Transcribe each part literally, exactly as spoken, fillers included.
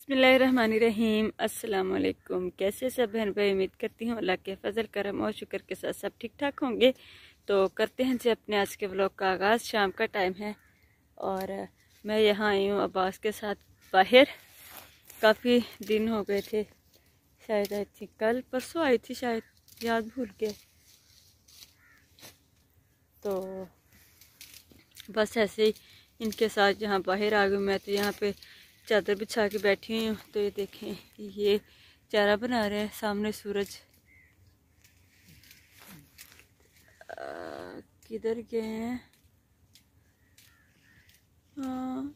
बिस्मिल्लाहिर्रहमानिर्रहीम। अस्सलाम वालेकुम। कैसे सब बहन भाई, उम्मीद करती हूँ अल्लाह के फजल करम और शुक्र के साथ सब ठीक ठाक होंगे। तो करते हैं जी अपने आज के व्लॉग का आगाज़। शाम का टाइम है और मैं यहाँ आई हूँ अब्बास के साथ बाहर। काफ़ी दिन हो गए थे, शायद आई थी कल परसों आई थी, शायद याद भूल के। तो बस ऐसे ही इनके साथ यहाँ बाहर आ गई। मैं तो यहाँ पे चादर बिछा के बैठी हुई हूँ। तो ये देखें, ये चारा बना रहे हैं। सामने सूरज किधर गए हैं? हाँ,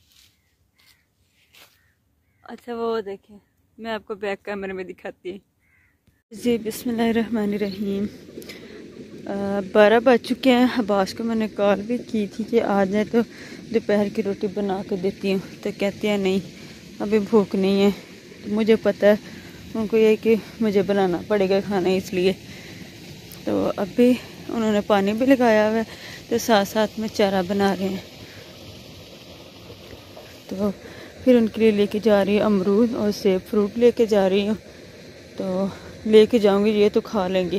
अच्छा वो देखें, मैं आपको बैक कैमरे में दिखाती हूँ जी। बिस्मिल्लाहिर्रहमानिर्रहीम। बारह बज चुके हैं। अब्बास को मैंने कॉल भी की थी कि आ जाए तो दोपहर की रोटी बना कर देती हूँ। तो कहते हैं नहीं अभी भूख नहीं है। तो मुझे पता है उनको ये कि मुझे बनाना पड़ेगा खाना, इसलिए। तो अभी उन्होंने पानी भी लगाया हुआ है, तो साथ साथ में चारा बना रहे हैं। तो फिर उनके लिए लेके जा रही हूँ अमरूद और सेब फ्रूट लेके जा रही हूँ। तो लेके जाऊँगी, ये तो खा लेंगे।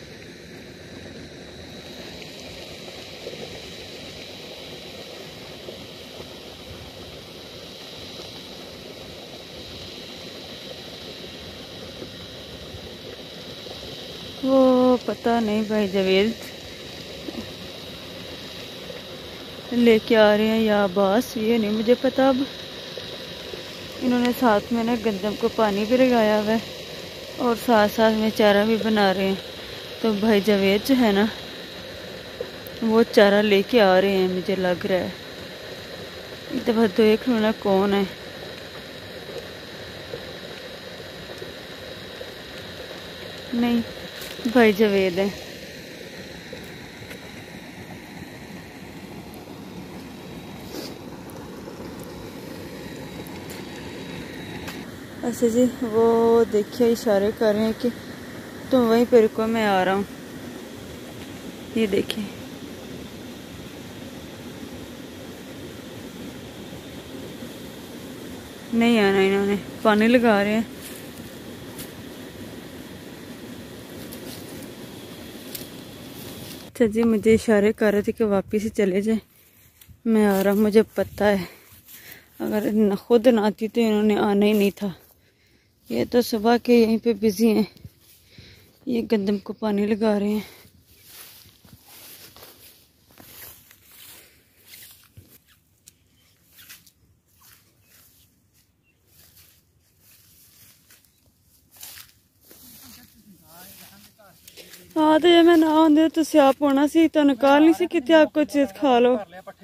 वो पता नहीं भाई जावेद लेके आ रहे हैं या अब्बास, ये नहीं मुझे पता। अब इन्होंने साथ में ना गंदम को पानी भी लगाया हुआ है और साथ साथ में चारा भी बना रहे हैं। तो भाई जावेद जो है ना, वो चारा लेके आ रहे हैं, मुझे लग रहा है। एक दफ़ा देख लो ना कौन है। नहीं, भाई जावेद है। अच्छा जी, वो देखिए इशारे कर रहे हैं कि तुम वहीं पर रुको, मैं आ रहा हूँ। ये देखिए, नहीं आना इन्होंने, पानी लगा रहे हैं। अच्छा जी, मुझे इशारे कर रहे थे कि वापिस ही चले जाए, मैं आ रहा हूँ। मुझे पता है अगर न खुद ना आती तो इन्होंने आना ही नहीं था। ये तो सुबह के यहीं पे बिजी हैं, ये गंदम को पानी लगा रहे हैं। हाँ तो जे मैं ना आंदे तुसी आप होना सी, तुहानू कॉल नहीं सी कीती आप कुछ चीज खा लो।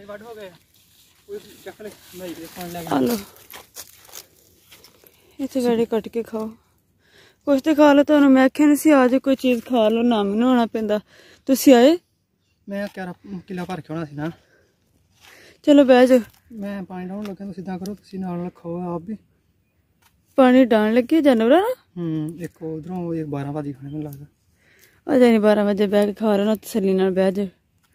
हेलो, इतने बड़े कट के खाओ, कुछ तो खा लो। तुहानू मैं आख्या नहीं सी आ जाओ कोई चीज खा लो, ना मैनू आना पैंदा। तुसी आए, मैं क्या किला भर के होना सी ना। चलो बह जाओ, मैं पानी डाउन लगा। तुसी इदां करो, तुसी नाल खाओ आप भी। पानी डाल लगे जानवर ना। हम्म एक उधरों एक बारह बजे खाने में लगता। अजे नहीं बारह बजे बह के खा रहे ना, तसली नाल बह जाओ।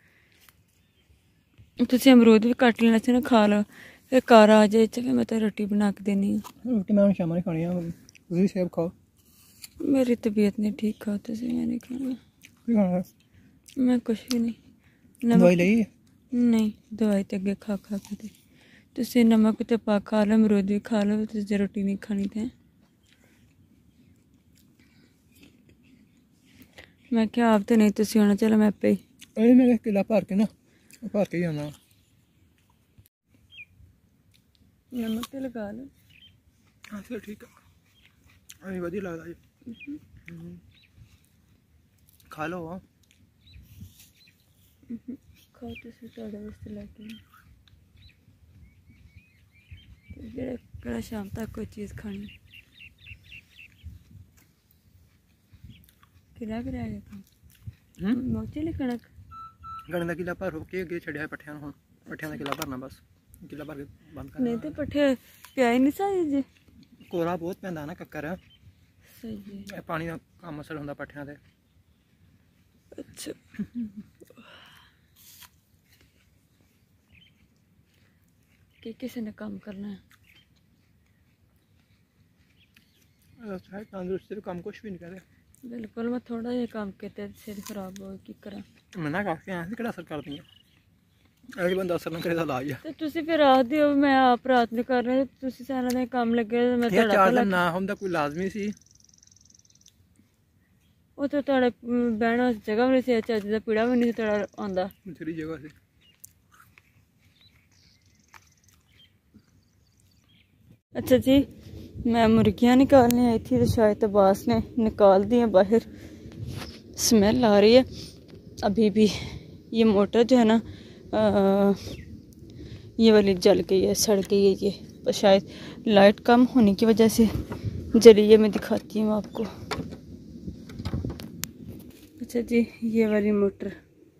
तुसी अमरूद भी कट लेना सी ना, खा लो। फिर घर आ जाए फिर मैं तो रोटी बना के देनी है। रोटी मैं शाम नहीं खानी है, तुसी सेब खाओ। मेरी तबीयत नहीं ठीक, खाओ तुसी, मैं नहीं खाना। मैं कुछ भी नहीं। दवाई ली नहीं, दवाई तो अगे खा खा के तुसी नमक तो पा खा लो, अमरूद भी खा लो, तुसी रोटी नहीं खानी थे। मैं क्या आप तो नहीं तुसी होना, चलो मैं पे ही मेरे किला भर के ना भर के ही आना। नमक तो लगा लो। हाँ चलो ठीक है, अभी वधिया लगता जी। खा लो। हाँ खाओ, तुसी तुहाडे वास्ते लैके जेड़ा शाम तक कोई चीज़ खानी। किला भी रह गया मोचे ली कणक गणे का किला भर के अगे छड़िया पट्ठिया हूँ। पट्ठिया का किला भरना बस, किला भर के बंद करना। नहीं तो पट्ठे पिया ही नहीं सा जी, कोरा बहुत पैंदा ना कक्कर। सही है, पानी का कम असर होंदा पट्ठिया ते। अच्छा कि किसी ने काम करना है। तंदुरुस्ती काम कुछ भी नहीं करे बिल्कुल मैं थोड़ा जिहा काम किया सिर खराब हो की करा मना करके आया कि असर कर दी अगले बंदा असर ना करे तो लाज ਤੇ ਤੁਸੀਂ ਫਿਰ ਰਾਤ ਦੀ ਮੈਂ ਆਪ ਰਾਤ ਨੂੰ ਕਰ ਰਿਹਾ ਤੁਸੀਂ ਸਾਰਾ ਦਿਨ ਕੰਮ ਲੱਗੇ ਮੈਂ ਤੁਹਾਡਾ ਚਾਰ ਦਿਨ ਨਾ ਹੁੰਦਾ ਕੋਈ ਲਾਜ਼ਮੀ ਸੀ ਉਹ ਤਾਂ ਤੁਹਾਡੇ ਬਹਿਣ ਵਾਸਤੇ ਜਗ੍ਹਾ ਵੀ ਨਹੀਂ ਸੀ ਚੱਜ ਦਾ ਪੀੜਾ ਵੀ ਨਹੀਂ ਸੀ ਤੁਹਾਡਾ ਆਉਂਦਾ ਬਥੇਰੀ ਜਗ੍ਹਾ ਸੀ अच्छा जी मैं मुर्गियाँ निकालने आई थी तो शायद अब्बास ने निकाल दी है बाहर स्मेल आ रही है अभी भी ये मोटर जो है ना आ, ये वाली जल गई है सड़ गई है ये पर शायद लाइट कम होने की वजह से जली है मैं दिखाती हूँ आपको अच्छा जी ये वाली मोटर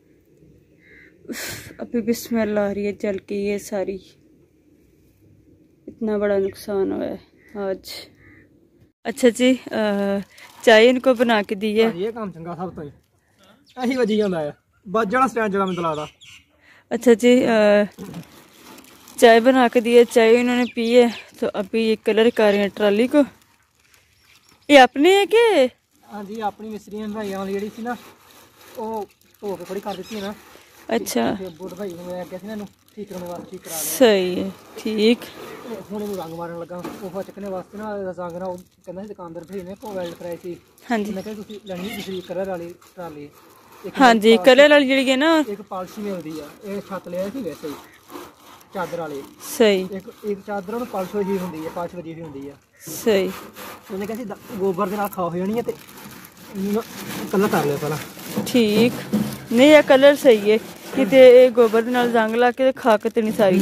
अभी भी स्मेल आ रही है जल गई है सारी इतना बड़ा नुकसान हुआ है आज अच्छा जी चाय इनको बना के दी है ये काम चंगा सब तो यही वजी जांदा है बजना स्टैंड जगह में तलादा अच्छा जी चाय बना के दी है चाय इन्होंने पी है तो अभी ये कलर कर रहे हैं ट्राली को ये अपनी है कि हाँ जी अपनी मिस्त्री भाई वाली जी सी ना वो धो के थोड़ी कर दी है ना अच्छा बुढ़ भाई ने मैं कहते ना ठीक करने वास्ते ठीक करा लिया सही है ठीक ਹੁਣ ਇਹਨੂੰ ਰੰਗ ਮਾਰਨ ਲੱਗਾ ਉਹ ਚੱਕਣੇ ਵਾਸਤੇ ਨਾ ਰੰਗ ਨਾ ਉਹ ਕਹਿੰਦਾ ਸੀ ਦੁਕਾਨਦਾਰ ਭਾਈ ਨੇ ਕੋ ਵੈਲਡ ਕਰਾਈ ਸੀ ਹਾਂਜੀ ਮੈਂ ਕਿਹਾ ਤੁਸੀਂ ਲੈਣੀ ਦੂਸਰੀ ਕਲਰ ਵਾਲੀ ਟਰਾਲੀ ਹਾਂਜੀ ਕਲਰ ਵਾਲੀ ਜਿਹੜੀ ਹੈ ਨਾ ਇੱਕ ਪਾਲਿਸ਼ੀ ਮਿਲਦੀ ਆ ਇਹ ਛੱਤ ਲਿਆ ਸੀ ਵੈਸੇ ਹੀ ਚਾਦਰ ਵਾਲੀ ਸਹੀ ਇੱਕ ਇੱਕ ਚਾਦਰ ਉਹਨੂੰ ਪਾਲਿਸ਼ ਹੋਈ ਹੁੰਦੀ ਹੈ ਪਾਲਿਸ਼ ਵਜੀ ਹੋਈ ਹੁੰਦੀ ਆ ਸਹੀ ਉਹਨੇ ਕਿਹਾ ਸੀ ਗੋਬਰ ਦੇ ਨਾਲ ਖਾ ਹੋ ਜਾਣੀ ਹੈ ਤੇ ਕਲਰ ਕਰ ਲਿਆ ਪਹਿਲਾਂ ਠੀਕ ਨਹੀਂ ਇਹ ਕਲਰ ਸਹੀ ਹੈ ਕਿਤੇ ਇਹ ਗੋਬਰ ਦੇ ਨਾਲ ਰੰਗ ਲਾ ਕੇ ਖਾ ਕੇ ਤੇ ਨਹੀਂ ਸਾਰੀ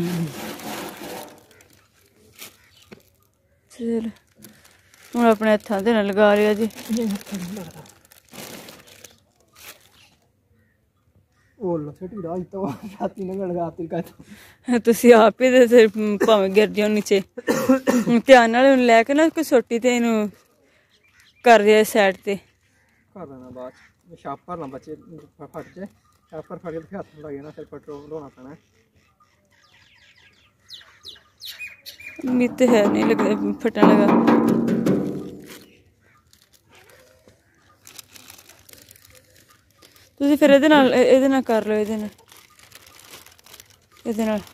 चल हम अपने हथा से लगा रहे जी तुसी आप ही भावें गिर जाओ नीचे ध्यान नाल लैके ना कोई सोटी ते इनू कर दिया साइड ते कर देना बाद छाप भरना बच्चे फट जाए छाप भर फट के हथ लग जाना फिर पेट्रोल ढोना पैना मित है नहीं लग फटने लगा तुसी फिर ਇਹਦੇ ਨਾਲ ਇਹਦੇ ਨਾਲ ਕਰ ਲਓ ਇਹਦੇ ਨਾਲ ਇਹਦੇ ਨਾਲ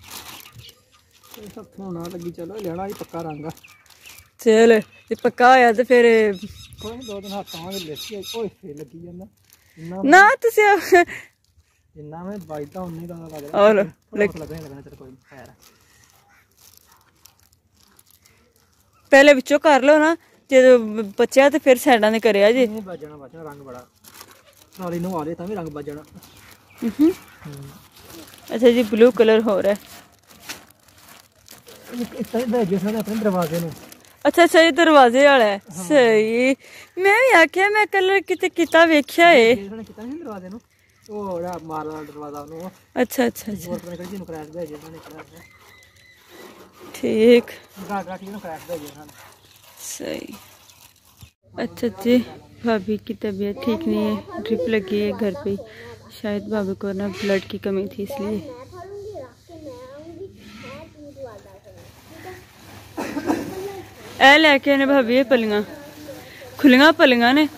ਇਹ ਸਭ ਹੋਣਾ ਲੱਗੀ ਚਲੋ ਲੈਣਾ ਹੀ ਪੱਕਾ ਰੰਗ ਆ ਚਲ ਜੇ ਪੱਕਾ ਹੋਇਆ ਤੇ ਫਿਰ ਕੋਈ ਦੋ ਦਿਨ ਹੱਥ ਆਵਾਂਗੇ ਲੈਸੀ ਓਏ ਫੇ ਲੱਗੀ ਜਾਂਦਾ ਨਾ ਤੁਸੀਂ ਜਿੰਨਾ ਮੈਂ ਬਾਈਦਾ ਉਨੀ ਦਾ ਲੱਗਦਾ ਔਰ ਲੱਗਣਾ ਲੱਗਣਾ ਚਲ ਕੋਈ ਖੈਰ पहले विचों कर लो ना जो बच्चा तो फिर साइडा ने करे जी बजना बजना रंग बड़ा ट्राली नवा ले भी रंग बजना अच्छा जी ब्लू कलर हो रहा है अपने दरवाजे में अच्छा अच्छा ये दरवाजे वाला है सही मैं भी आख्या मैं कलर किते किता वेख्या है दरवाजे नु ओ मारला दरवाजा नु अच्छा अच्छा ठीक सही अच्छा जी भाभी की तबीयत ठीक नहीं है ड्रिप लगी है घर पे शायद भाभी को ना ब्लड की कमी थी इसलिए ए लेके ने भाभी पलियां खुलियां पलियां ने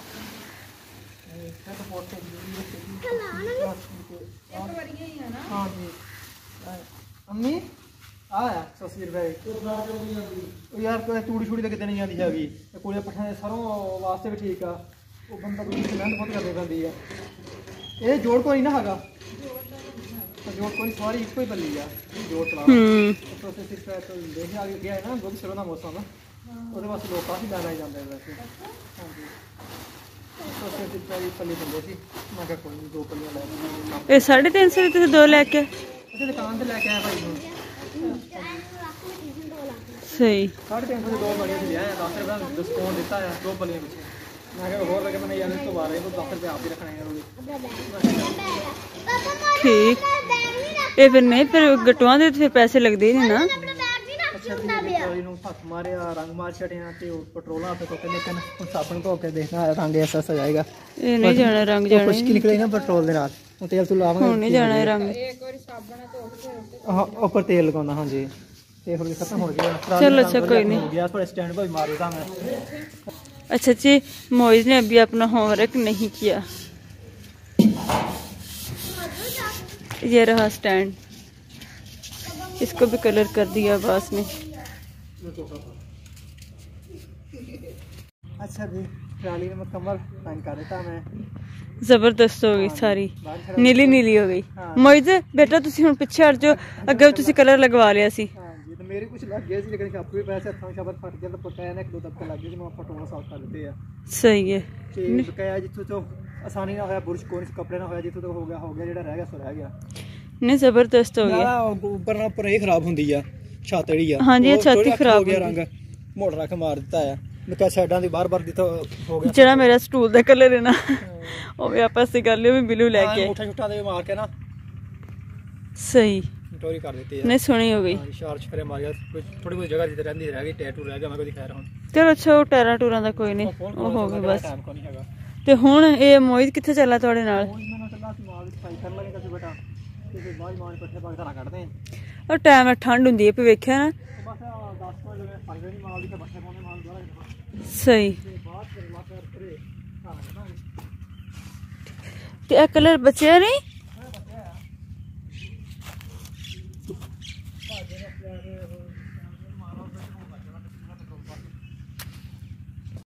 अम्मी आया सस्सी रुपए यार कोई तूड़ी छूड़ी तो कितने नहीं आती हैगी कोले पट्ठे सरों वास्ते भी ठीक आ वो बंदा मेहनत बहुत करनी पैंदी है ये जोड़ को नहीं ना हैगा जोड़ को नहीं सारी एक ही बल्ली आ जोड़ चला प्रोसेस इस तरह तो देख आगे गया है ना बहुत सिरों का मौसम है ਉਹਦੇ ਵਾਸਤੇ ਲੋਕ ਕਾਫੀ ਜ਼ਿਆਦਾ ਆ ਜਾਂਦੇ ਵੈਸੇ ਹਾਂਜੀ प्रोसेस इस तरह पल्ली बंदे सी मैं क्या कोई दो पल्लियां ले ये साढ़े तीन सौ रुपये दो लेके दुकान से लेके आया भाई सही साढ़े तीन सौ दो बड़िया लिया है दस रुपये डिस्काउंट दिता है दो पलियां पीछे मैं क्या होर लगे मैंने यार इस तो बारह है दस रुपये आप ही रखना है ठीक ये फिर नहीं फिर गटवा दे फिर पैसे लगते ही नहीं ना हथ मारे रंग मार छड़िया पेट्रोल हाथ तो लेकिन साबन धो के देखना रंग ऐसा सा जाएगा ये नहीं जाना रंग जाना खुश्की निकले ना पेट्रोल के नाल तेल तूल लावांगे नहीं जाना रंग हाँ ऊपर तेल लगाना हाँ जी ਇਹ ਹੁਣ ਖਤਮ ਹੋ ਗਿਆ। चलो अच्छा कोई नहीं। हो गया थोड़ा स्टैंड पर मार देता मैं। अच्छा जी, मोइज ने अभी अपना होमवर्क नहीं किया। ये रहा स्टैंड, इसको भी कलर कर दिया अब्बास ने। अच्छा जी, ट्राली में मुकम्मल पैक कर देता मैं। जबरदस्त हो गई सारी, नीली नीली हो गई। मोइज बेटा तुसी हुण पिछे हट जाओ, अगे तुसी कलर लगवा लिया सी। हां जी, तो मेरे कुछ लग गया सी लेकिन छापे भी पैसे हथों शब्द फट गया तो पकाया ने एक दो दबके लग गए, मैं फटोना साफ कर देते हैं। सही है। ਤੇ ਬਕਾਇਆ ਜਿੱਥੋਂ ਤੋਂ ਆਸਾਨੀ ਨਾਲ ਹੋਇਆ, ਬੁਰਸ਼ ਕੋਨ ਕੱਪੜੇ ਨਾਲ ਹੋਇਆ, ਜਿੱਥੋਂ ਤੋਂ ਹੋ ਗਿਆ ਹੋ ਗਿਆ, ਜਿਹੜਾ ਰਹਿ ਗਿਆ ਸੋ ਰਹਿ ਗਿਆ। नहीं जबरदस्त हो गया। ਉੱਪਰ ਨਾਲ ਉੱਪਰ ਇਹ ਖਰਾਬ ਹੁੰਦੀ ਆ ਛੱਤ ਜਿਹੜੀ ਆ। ਹਾਂਜੀ, ਇਹ ਛੱਤ ਹੀ ਖਰਾਬ ਹੋ ਗਿਆ, ਰੰਗ ਮੋੜ ਰੱਖ ਮਾਰ ਦਿੱਤਾ ਆ। ਮੈਂ ਕਿਹਾ ਸਾਈਡਾਂ ਦੀ ਬਾਰ-ਬਾਰ ਜਿੱਥੋਂ ਹੋ ਗਿਆ ਜਿਹੜਾ ਮੇਰਾ ਸਟੂਲ ਦਾ ਕਲਰ ਹੈ ਨਾ ਉਹ ਵੀ ਆਪਾਂ ਸੇ ਕਰ ਲਿਓ, ਵੀ ਬਲੂ ਲੈ ਕੇ ਮੁੱਠਾ ਛੁੱਟਾ ਦੇ ਮਾਰ ਕੇ ਨਾ ਸਹੀ ਟੋਰੀ ਕਰ ਦਿੱਤੀ ਆ। ਨਹੀਂ ਸੋਹਣੀ ਹੋ ਗਈ। ਸ਼ਾਰ ਛਰੇ ਮਾਰਿਆ, ਕੋਈ ਥੋੜੀ ਬਹੁਤ ਜਗ੍ਹਾ ਜਿੱਥੇ ਰਹਿੰਦੀ ਰਹਿ ਗਈ, ਟੈਟੂ ਰਹਿ ਗਿਆ, ਮੈਂ ਕੋਈ ਖੈਰ ਹੁਣ ਚਲੋ ਅੱਛਾ, ਉਹ ਟੈਰਾ ਟੂਰਾਂ ਦਾ ਕੋਈ ਨਹੀਂ, ਉਹ ਹੋ ਗਈ ਬਸ। ਟਾਈਮ ਕੋ ਨਹੀਂ ਹੈਗਾ। ਤੇ ਹੁਣ ਇਹ ਮੋਹਿਤ ਕਿੱਥੇ ਚੱਲਾ ਤੁਹਾਡੇ ਨਾਲ? ਹੁਣ ਮੈਨੂੰ ਚੱਲਾ ਸੀ ਮਾਲ ਸਫਾਈ ਕਰਨ ਲੱਗੇ kasi ਬੇਟਾ, ਤੇ ਫਿਰ ਬਾਅਦ ਮਾਲ ਪੱਠੇ ਪਾ ਕੇ ਧਾਰਾ ਕੱਢਦੇ ਆ। ਉਹ ਟਾਈਮ ਨਾਲ ਠੰਡ ਹੁੰਦੀ ਹੈ, ਵੇਖਿਆ ਨਾ। ਬਸ ਦਸ ਵਜੇ ਸਫਾਈ ਨਹੀਂ ਮਾਲ ਦੀ, ਤੇ ਪੱਠੇ ਪਾਉਣੇ ਮਾਲ ਦੁਆਰਾ ਸਹੀ। ਤੇ ਬਾਅਦ ਫਿਰ ਲਾ ਫਿਰ ਕਰੇ ਧਾਰਾ ਕੱਢਾਂਗੇ। ਤੇ ਇਹ ਕਲਰ ਬਚਿਆ ਨਹੀਂ? ਹਾਂ ਬਚਿਆ ਆ।